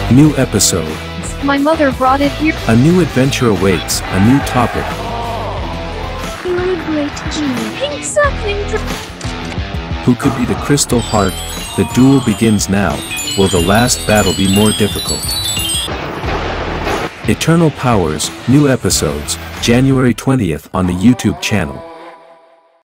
New episode. My mother brought it here. A new adventure awaits, a new topic. You're a great genie. Pink suckling. Who could be the Crystal Heart? The duel begins now. Will the last battle be more difficult? Eternal Powers, new episodes, January 20th on the YouTube channel.